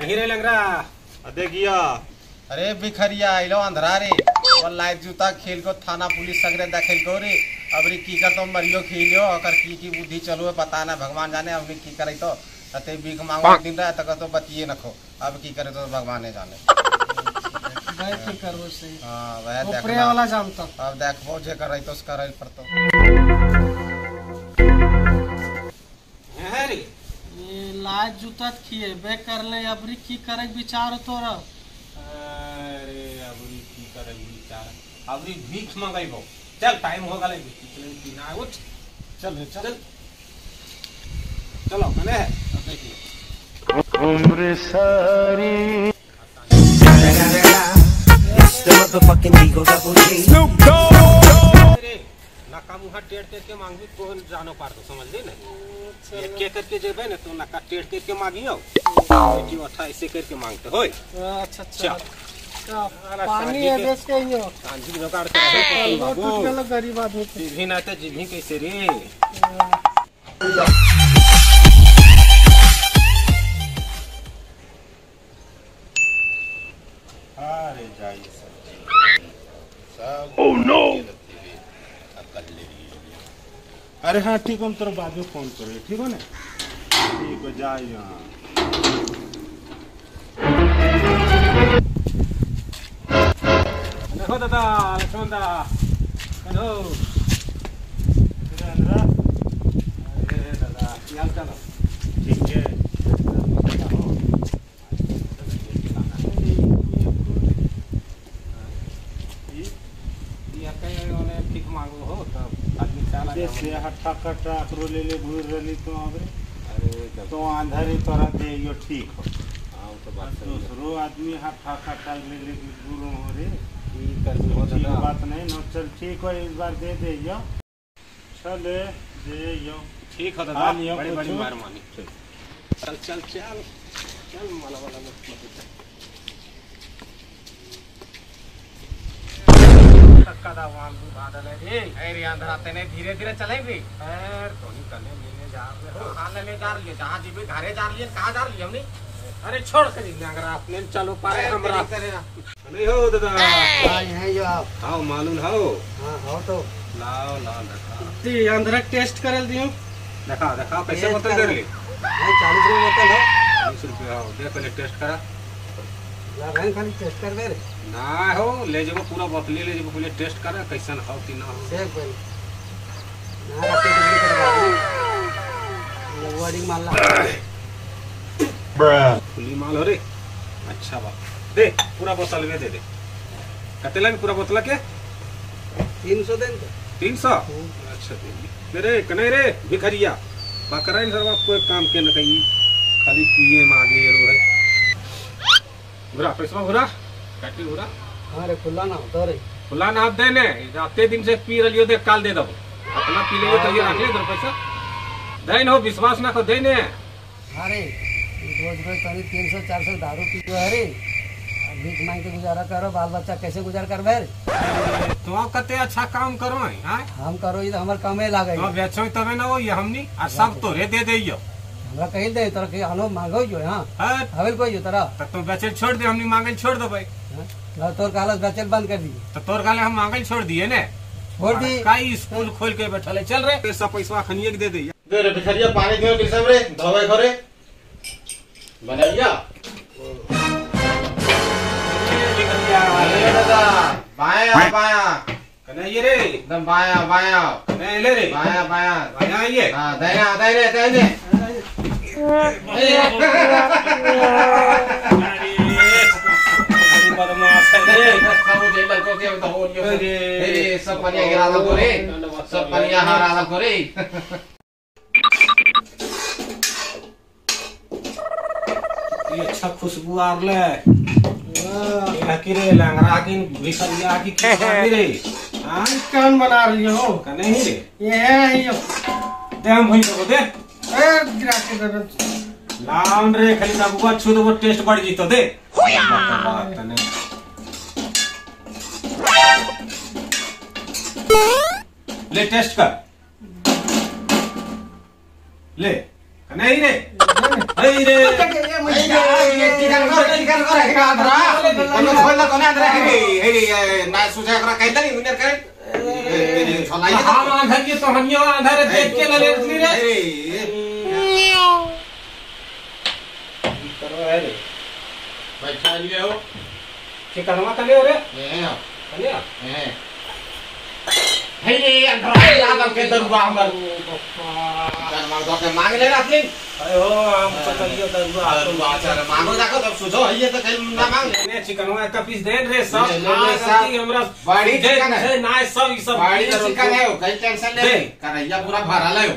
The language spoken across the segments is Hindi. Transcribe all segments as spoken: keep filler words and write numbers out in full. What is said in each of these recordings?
नहीं रे लंगरा देखिया। अरे भिखरिया आइलो अंधरा रे वल्लाह जूता खेल को थाना पुलिस सगरे दखेल को रे अबरी की कर तो मरियो खेलियो अकर की की बुद्धि चलो पता ना भगवान जाने अबरी की करे तो तते भीख मांगो दिन रहा तक तो बतिए नखो अब की करे तो भगवान ने जाने भाई की करबो सही। हां वह देख ऊपरे वाला जानता अब देखबो जे करई तो करई पड़तो है रे ये लाज जूता खिए बे कर ले अबरी की करे विचार तोरा। अरे अबरी की करे विचार अबरी भीख मांगइबो चल टाइम हो गले चल पीना उठ चल चल चलो कने उम्र सारी नका मुहा टेढ़ करके मांगी कौन जानो पार तो समझ ले ना एक के करके जेबे ना तो नका टेढ़ करके मांगियो बेटी अठा ऐसे करके मांगते होय। अच्छा अच्छा पानी है देश के यो सांझी जोगाड़ के वो टूट गया गरीब आदमी जीभी ना तो जीभी कैसे रे। अरे जाई सब ओह नो। अरे हाँ ठीक हम तेरे बाद में फोन करें ठीक है ना ठीक है जाए यहाँ देखो दादा लक्ष्मण दा हेलो अरे दादा क्या हाल चाल ठीक है ठीक मांगो हो तब आदमी चाला जैसे हट्ठा कट्टा करो ले ले भूल रही तो अबे अरे तो अंधारी तरह दे यो ठीक हो हां तो बात सही है दूसरो आदमी हट्ठा कट्टा ले ले गुरु हो रे ठीक कर दो दादा बात नहीं न चल ठीक हो इस बार दे दे यो चले दे यो ठीक है दादा बड़ी बड़ी मार मानी चल चल चल चल माला वाला मत मत का दा वाम बादल है रे अरे अंदर आते ने धीरे धीरे चलेंगे यार तो ही करने लेने जा रहे हो कहां लेने जा रही है जहां जीबे घरे जा रही है कहां जा रही है हमने अरे छोड़ कर अगर आपने चलो पारे हमरा नहीं हो दादा हां यहां जो आप आओ मालूम हो हां हो तो लाओ लाओ देखा ती अंदर टेस्ट करल दियो देखा देखा पैसे बोतल कर ले चालीस रुपए बोतल है चालीस रुपए हो दे पहले टेस्ट करा ला रंग खाली टेस्ट कर दे रे ना हो ले जब पूरा बोतल ले जब पहले टेस्ट करा कैसन हो कि ना हो सेक पहले ना रखे तो करवा दे लगवाड़ी माल ला ब्रा खुली माल हो रे अच्छा बात दे पूरा बोतल में दे दे कतेला में पूरा बोतल के तीन सौ देन तीन सौ अच्छा दे रे कने रे भिखरिया बकरा इन सर्व कोई काम के न कहीं खाली पिए मांगे रो है बुरा पैसा बुरा काटी बुरा अरे खुला ना होता रे खुला ना दे ने आते दिन से पी रलियो दे काल दे दबो अपना पी लियो तो ये रख ले दो पैसा देन हो विश्वास ना को देने अरे रोज रोज करीब तीन सौ चार सौ दारू पीते है रे भीख मांग के गुजारा करो बाल बच्चा कैसे गुजार करबे रे तो आप कते अच्छा काम करो हां हम करो ये हमर कमे लागे तो बेचो तबे ना हो ये हमनी आ सब तो रे दे देइयो हमरा कहि दे तोरा के अनो मांगो जो हां हां हवेल कोई जो तोरा त तो बेचे छोड़ दे हमनी मांगल छोड़ दो भाई ना तोर कालस बेचल बंद कर दी तो तोर काले हम मांगल छोड़ दिए ने छोड़ दी काई स्कूल खोल के बैठले चल रे पैसा पैसा खनिए के दे दे दे रे भिखरिया पानी दे किसम रे धोवे करे बनैया बाया बाया कने ये रे एकदम बाया बाया कने ले रे बाया बाया बाया ये हां दाया दाया दाया बदमाश है रे सब जे लड़कों के तो हो लियो अरे सब पनिया गिरा दो रे सब पनिया हरा दो रे ये अच्छा खुशबू आ रहा है ये की रे लंगरा की भिखरिया की खेती रे हां कान बना रही हो कने ही रे ये है ये दे हम भई तो दे ए गिरा के दे लाउन रे खाली ना बुआ छु तो टेस्ट बढ़ जीतो दे तने ले टेस्ट कर ले कने ही रे अरे रे ये मुझे ये चिकन कर चिकन कर है अंधरा कोनो खोल कोने अंधरा है हे ना सुझा एकरा कहता नहीं दुनिया करे ए छोलाई हम अंधर की तो हनियो अंधर देख के ले लेती रे करो है रे बैठा लिए हो चिकनवा कले हो रे ए कले ए हे ये अंधरा लागल के दरुआ हमर मार दो के मांग ले अपनी अरे हो हम चलियो दरुआ दरुआ चल मांगो जाको तब सुझो ये तो कहीं ना मांग ने चिकनवा का पीस दे रे सब ले, ले, ले, सब। आती हमरा बड़ी चिकन है। ना सब ई सब बाड़ी चिकन है कहीं टेंशन ले करैया पूरा भरा ले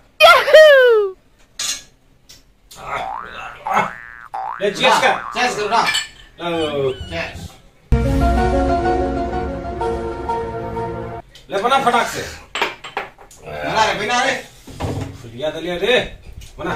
ले चेस कर चेस कर ना ओ, चेस ले बना फटाक से बना रे बिना रे फुलिया दलिया रे बना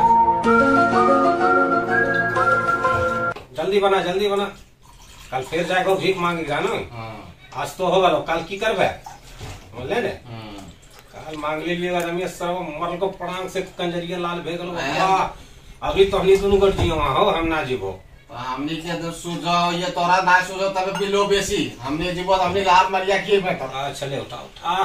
जल्दी बना जल्दी बना कल फिर जाएगा भीख मांगेगा ना हां आज तो होगा कल की करबे बोले ने कल मांग ले लिएगा रमेश सब मरल को पड़ांग से कंजरिया लाल भेगल अभी तो हमनी दोनों गट जियो हो हम ना जीवो हमने के तो सुझो ये तोरा ना सुझो तबे बिलो बेसी हमने जीवो हमने लाभ मरिया के में तो आ चले उठा उठा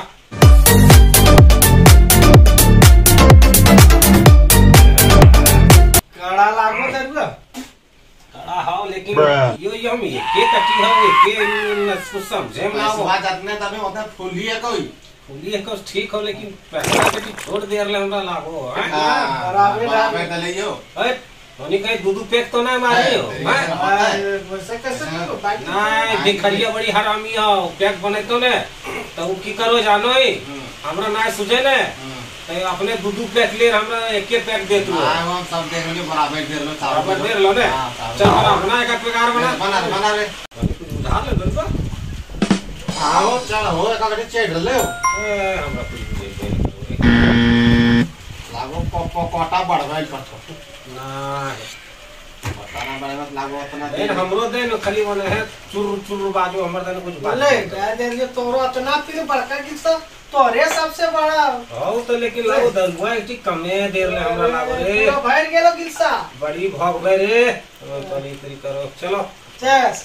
कड़ा लागो दरुआ कड़ा हां लेकिन Bruh. यो यो हम ये के कटी हो के न कुछ समझे ना हो सुबह जातने तबे ओते फुली है कोई फुली को ठीक हो लेकिन पैसा के छोड़ दे रले हमरा लागो हैं बराबर बराबर दलियो ए तोनी कहीं दूध पैक तो ना मारी हो हैं वैसे कैसे नहीं भिखरिया बड़ी हरामी हो पैक बने तो ने तो उ की करो जानो ही हमरा ना सुझे ने तो अपने दूध पैक ले हमरा एक एक पैक दे तू हां हम सब देख लो बराबर दे लो बराबर दे लो ने चल बना बना एक प्रकार बना बना बना रे उधार ले दरबा आओ चल हो एक गटे चेड ले ए हमरा कुछ नहीं लागो पप कोटा बढ़वाइल पड़तो ना बताना बड़े मत लागो उतना देन हमरो देन खाली बने है चुर चुर बाजू हमर देन कुछ बोले कह दे ये तोरो इतना फिर बड़का किस्सा तोरे सबसे बड़ा हो तो लेकिन लागो दरुआ ठीक कमे देर ले हमरा लागो रे पूरा भर गेलो किस्सा बड़ी भौग गए रे तो तनी तरी करो चलो चेस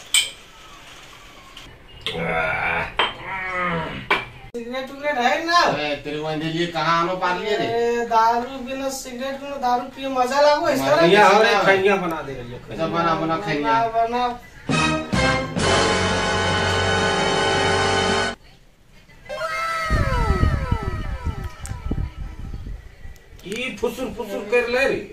सिगरेट उगरेट है ना अरे तेरे वंदे लिए कहां आनो पार लिए रे ए, दारू बिना सिगरेट बिना दारू पिए मजा लागो इस तरह भैया हमरे खैनिया बना दे रही है सब बना बना खैनिया बना ई फुसुर फुसुर कर ले रे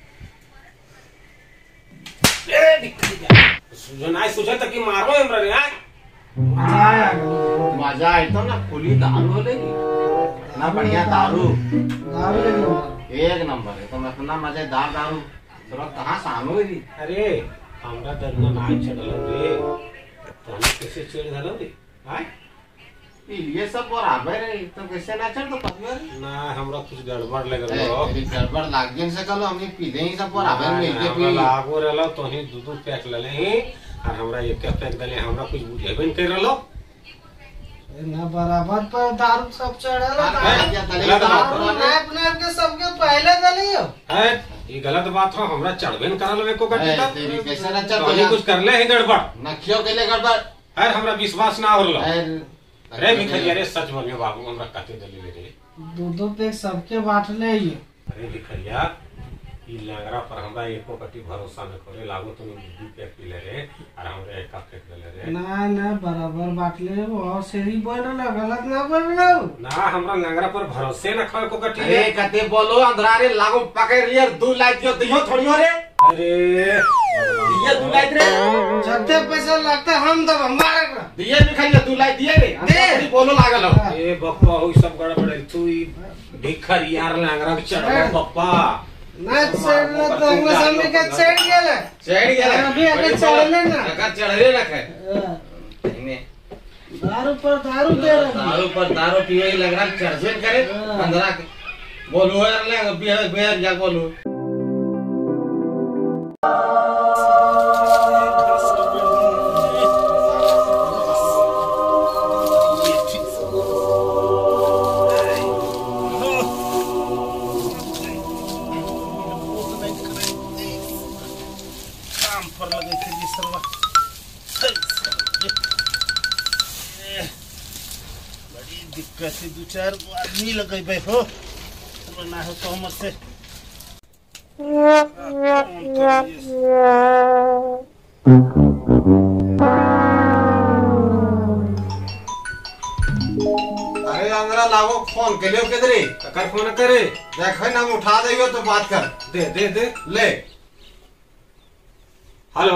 ए दिखिया सुजन आई सुजन तक की मारो हमरा रे आ मजा आया मजा आए तो ना खुली दारू हो लेगी ना बढ़िया दारू दारू ले लो एक नंबर है तो इतना मजेदार दारू तो कहां से आनो रे अरे हमरा दरुआ नाई चढ़ल रे तो हम कैसे चढ़ धलो रे हां ये सब बराबर है तो कैसे ना चढ़ तो पतवर ना हमरा कुछ गड़बड़ लग ए, रहा तेरी गड़बड़ लाग गई से कलो हमने पी दे ही सब बराबर मिल के हमरा पी लागो रहलो तो ही दूध पैक ले ले और हमरा एक पैक दले हमरा कुछ बुझेबे नहीं कर रहलो ना बराबर पर दारू सब चढ़ल गलत ना अपने के सबके पहले दलियो है ये गलत बात हो हमरा चढ़बे न करल वे को ए, गट्टी तेरी तक कैसे ना चढ़ तो ही कुछ करले है गड़बड़ नखियो के लिए गड़बड़ है हमरा विश्वास ना होलो ए, अरे भिखरिया रे सच बोलियो बाबू हमरा काते दले रे दूधो पे सबके बांटले ये अरे भिखरिया ई लंगरा पर हमरा एको कटी भरोसा न करे लागो तुम दूध पैक पी ले रे और हमरा एक कप फेंक ले रे ना ना बराबर बांटले और सही बोल ना गलत ना बोल रहा ना हमरा लंगरा पर भरोसे न खाए को कटी अरे कते बोलो अंधरा रे लागो पकड़ लिया दो लाख दियो दियो थोड़ियो रे अरे दिए दो लाख रे जते पैसा लगता हम तब हमारे का दिए भी खाइए दो लाख दिए रे अंधरा बोलो लागल हो ए बप्पा हो सब गड़बड़ है तू ई भिखर यार लंगरा के चढ़ो बप्पा ना चढ़ले तो अंग्रेज हमने के चढ़ गेले चढ़ गया अभी आगे चढ़ले ना अगर चढ़ले रखे इने दारू पर दारू दे रहे दारू पर दारू पिए लग रहा चढ़बे करे अंधरा के बोलो यार ले बिहार बिहार जा बोलो काम पर लगे थे जी सरवा। बड़ी दिक्कत है, दो चार आदमी लगे बे हो ना हो तो मत से। अरे अंदरा लागो फोन के लियो किधरे कर फोन करे देखो ना उठा देगा तो बात कर। दे दे दे ले हेलो।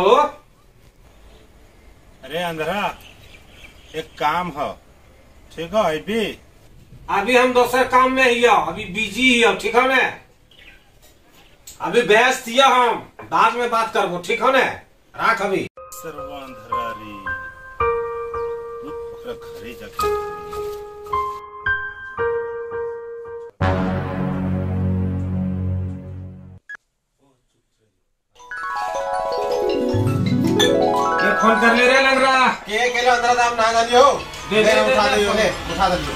अरे अंधरा एक काम है, ठीक है अभी अभी हम दूसरे काम में ही हो, अभी बिजी ही हो, ठीक है ना? अभी व्यस्त ही हो, हम बाद में बात करबो, ठीक है ना? राख अभी। सरवा अंधरा रे ओकरा घरे जाके ये फोन कर ले रे लग रहा के के लो अंदरा दाम ना जानियो। दे दे उठा दे दियो ले उठा दियो।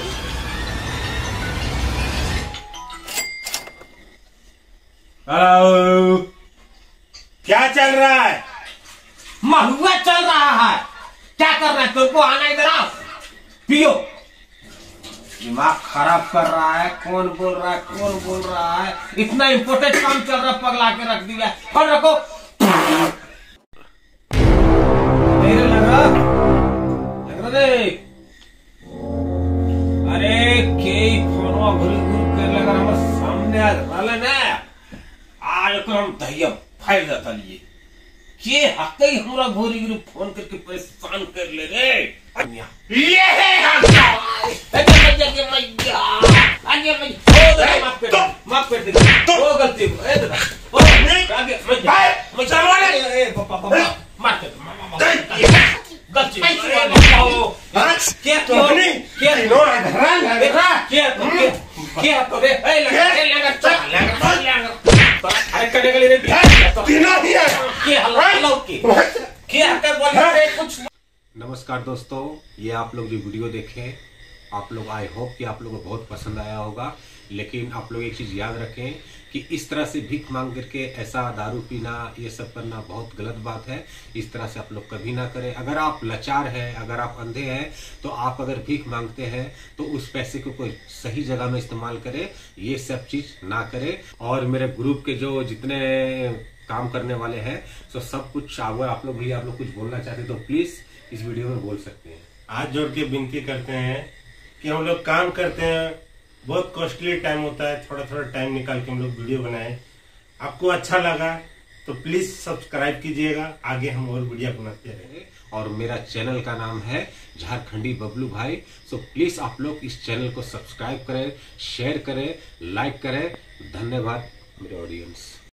हेलो, क्या चल रहा है? महुआ चल रहा है। क्या कर रहा है? तुमको आना इधर आओ, पियो। दिमाग खराब कर रहा है, कौन बोल रहा है, कौन बोल रहा है? इतना इम्पोर्टेंट काम चल रहा है, पगला के रख दिया। और रखो मेरे लग रहा लग रहा रे। अरे के फोनवा घुरी घुर के लग रहा हमारे सामने आ रहा ना। आज हम दहिया फाइल जाता लिए के हक ही हमरा घोरी घुरी फोन करके परेशान कर ले रे। ये है अरे मजा के मजा आगे मैं ओ दे माफ कर माफ कर दे ओ गलती ए दादा ओ आगे मजा मजा वाला ए पापा पापा मार दे गलती क्या क्यों क्या नो धरान बेटा क्या क्या तो रे ए लगा ए लगा चल लगा लगा अरे कने गली रे तीनों ही है क्या हल्ला की क्या कर बोल रहे कुछ। नमस्कार दोस्तों, ये आप लोग जो वीडियो देखें, आप लोग आई होप कि आप लोगों को बहुत पसंद आया होगा। लेकिन आप लोग एक चीज़ याद रखें कि इस तरह से भीख मांग करके ऐसा दारू पीना ये सब करना बहुत गलत बात है। इस तरह से आप लोग कभी ना करें। अगर आप लाचार हैं, अगर आप अंधे हैं, तो आप अगर भीख मांगते हैं तो उस पैसे को कोई सही जगह में इस्तेमाल करें, ये सब चीज़ ना करें। और मेरे ग्रुप के जो जितने काम करने वाले हैं तो सब कुछ अगर आप लोग भी आप लोग कुछ बोलना चाहते तो प्लीज़ इस वीडियो में बोल सकते हैं। हाथ जोड़ के विनती करते हैं कि हम लोग काम करते हैं, बहुत कॉस्टली टाइम होता है, थोड़ा थोड़ा टाइम निकाल के हम लोग वीडियो बनाएं। आपको अच्छा लगा तो प्लीज सब्सक्राइब कीजिएगा, आगे हम और वीडियो बनाते रहेंगे। और मेरा चैनल का नाम है झारखंडी बबलू भाई। सो प्लीज आप लोग इस चैनल को सब्सक्राइब करें, शेयर करें, लाइक करें। धन्यवाद मेरे ऑडियंस।